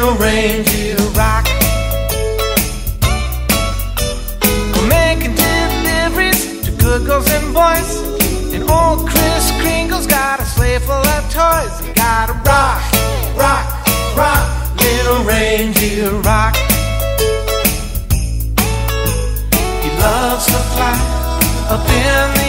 little reindeer rock. We're making deliveries to good girls and boys, and old Kris Kringle's got a sleigh full of toys. You gotta rock, rock, rock, little reindeer rock. He loves to fly up in